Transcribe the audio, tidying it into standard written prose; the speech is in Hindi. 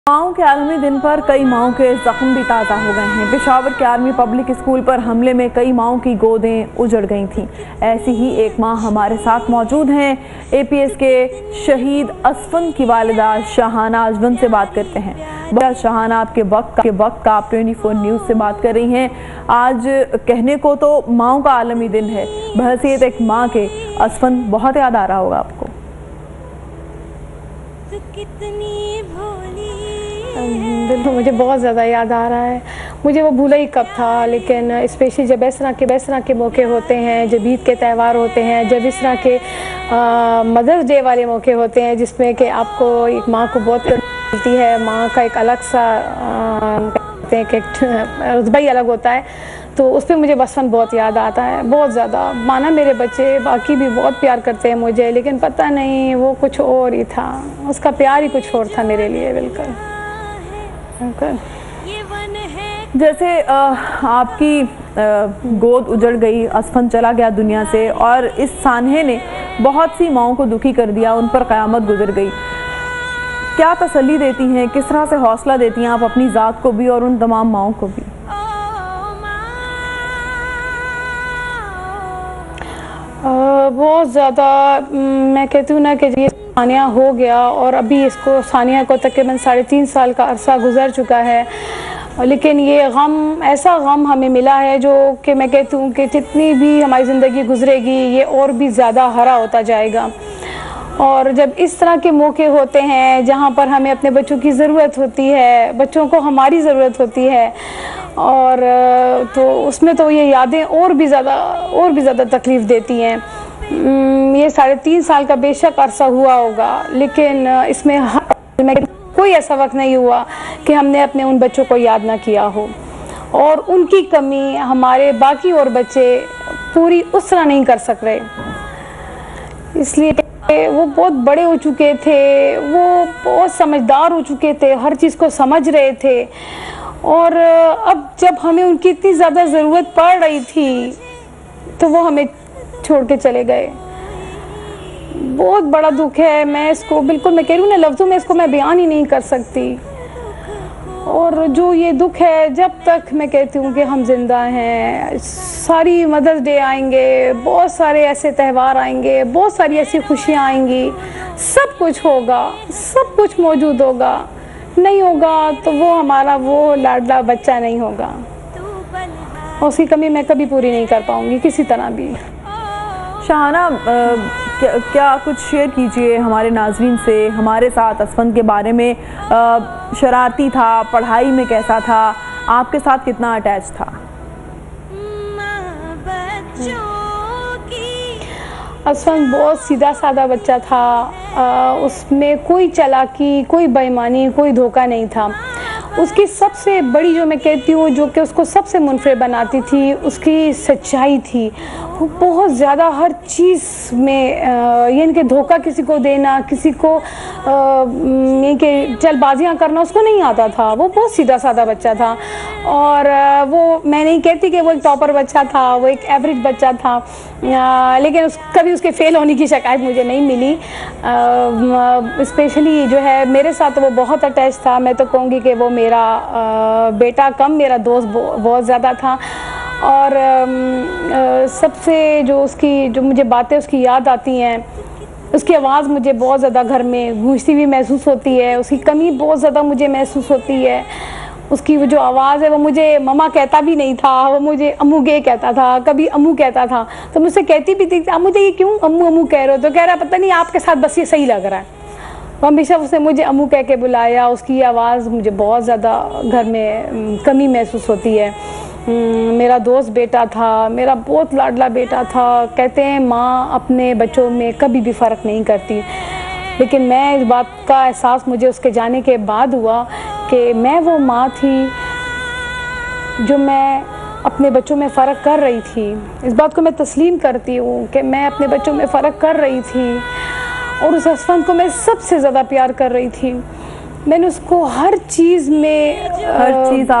माओं के आलमी दिन पर कई माओं के जख्म भी ताज़ा हो गए हैं। पेशावर के आर्मी पब्लिक स्कूल पर हमले में कई माओं की गोदें उजड़ गई थीं। ऐसी ही एक मां हमारे साथ मौजूद हैं। एपीएस के शहीद असफन की वालिदा शाहाना अजवन से बात करते हैं। शाहाना आपके वक्त का आप 24 न्यूज़ से बात कर रही हैं। आज कहने को तो माओं का आलमी दिन है, बहसीयत एक माँ के असफन बहुत याद आ रहा होगा आपको। बिल्कुल, मुझे बहुत ज़्यादा याद आ रहा है। मुझे वो भूला ही कब था, लेकिन स्पेशली जब इस तरह के मौके होते हैं, जब ईद के त्यौहार होते हैं, जब इस तरह के मदर्स डे वाले मौके होते हैं जिसमें कि आपको एक माँ को बहुत मिलती है, माँ का एक अलग सा कहते हैं कि रुतबा ही अलग होता है, तो उस पर मुझे बचपन बहुत याद आता है, बहुत ज़्यादा। माना मेरे बच्चे बाकी भी बहुत प्यार करते हैं मुझे, लेकिन पता नहीं वो कुछ और ही था, उसका प्यार ही कुछ और था मेरे लिए। बिल्कुल जैसे आपकी गोद उजड़ गई, असफन चला गया दुनिया से, और इस सानहे ने बहुत सी माओं को दुखी कर दिया, उन पर क़यामत गुजर गई। क्या तसल्ली देती हैं, किस तरह से हौसला देती हैं आप अपनी ज़ात को भी और उन तमाम माओं को भी? बहुत ज़्यादा मैं कहती हूँ ना कि ये सानिया हो गया, और अभी इसको सानिया को तकरीबन 3.5 साल का अरसा गुजर चुका है, लेकिन ये गम, ऐसा गम हमें मिला है जो कि मैं कहती हूँ कि जितनी भी हमारी ज़िंदगी गुजरेगी ये और भी ज़्यादा हरा होता जाएगा। और जब इस तरह के मौके होते हैं जहाँ पर हमें अपने बच्चों की ज़रूरत होती है, बच्चों को हमारी ज़रूरत होती है, और तो उसमें तो ये यादें और भी ज़्यादा तकलीफ़ देती हैं। ये 3.5 साल का बेशक अरसा हुआ होगा, लेकिन इसमें कोई ऐसा वक्त नहीं हुआ कि हमने अपने उन बच्चों को याद ना किया हो, और उनकी कमी हमारे बाकी और बच्चे पूरी उस तरह नहीं कर सक रहे। इसलिए वो बहुत बड़े हो चुके थे, वो बहुत समझदार हो चुके थे, हर चीज़ को समझ रहे थे, और अब जब हमें उनकी इतनी ज़्यादा ज़रूरत पड़ रही थी तो वो हमें छोड़ के चले गए। बहुत बड़ा दुख है। मैं इसको बिल्कुल, मैं कह रही हूँ ना, लफ्ज़ों में इसको मैं बयान ही नहीं कर सकती। और जो ये दुख है, जब तक मैं कहती हूँ कि हम जिंदा हैं, सारी मदर्स डे आएंगे, बहुत सारे ऐसे त्यौहार आएंगे, बहुत सारी ऐसी खुशियाँ आएंगी, सब कुछ होगा, सब कुछ मौजूद होगा। नहीं होगा तो वो हमारा वो लाडला बच्चा नहीं होगा, उसकी कमी मैं कभी पूरी नहीं कर पाऊँगी किसी तरह भी। शाहाना, क्या कुछ शेयर कीजिए हमारे नाज़रीन से, हमारे साथ असफन के बारे में। शरारती था, पढ़ाई में कैसा था, आपके साथ कितना अटैच था? असफन बहुत सीधा साधा बच्चा था। उसमें कोई चालाकी, कोई बेईमानी, कोई धोखा नहीं था। उसकी सबसे बड़ी, जो मैं कहती हूँ, जो कि उसको सबसे मुनफरिद बनाती थी, उसकी सच्चाई थी। वो बहुत ज़्यादा हर चीज़ में यानी कि धोखा किसी को देना, किसी को यानी कि जल्दबाजियाँ करना उसको नहीं आता था। वो बहुत सीधा साधा बच्चा था, और वो, मैं नहीं कहती कि वो एक टॉपर बच्चा था, वो एक एवरेज बच्चा था, लेकिन कभी उसके फेल होने की शिकायत मुझे नहीं मिली। स्पेशली जो है मेरे साथ वो बहुत अटैच था। मैं तो कहूँगी कि वो मेरा बेटा कम, मेरा दोस्त बहुत ज़्यादा था। और सबसे जो मुझे बातें उसकी याद आती हैं, उसकी आवाज़ मुझे बहुत ज़्यादा घर में गूंजती हुई महसूस होती है। उसकी कमी बहुत ज़्यादा मुझे महसूस होती है। उसकी वो जो आवाज़ है, वो मुझे ममा कहता भी नहीं था, वो मुझे अम्मू गे कहता था, कभी अम्मू कहता था, तो मुझसे कहती भी थी, आप मुझे ये क्यों अम्मू अम्मू कह रहे हो? तो कह रहा पता नहीं आपके साथ बस ये सही लग रहा है। तो हमेशा उसने मुझे अम्मू कह के बुलाया। उसकी आवाज़ मुझे बहुत ज़्यादा घर में कमी महसूस होती है। मेरा दोस्त बेटा था, मेरा बहुत लाडला बेटा था। कहते हैं माँ अपने बच्चों में कभी भी फ़र्क नहीं करती, लेकिन मैं इस बात का एहसास मुझे उसके जाने के बाद हुआ कि मैं वो माँ थी जो मैं अपने बच्चों में फ़र्क कर रही थी। इस बात को मैं तस्लीम करती हूँ कि मैं अपने बच्चों में फ़र्क कर रही थी, और उस असफन को मैं सबसे ज़्यादा प्यार कर रही थी। मैंने उसको हर चीज़ में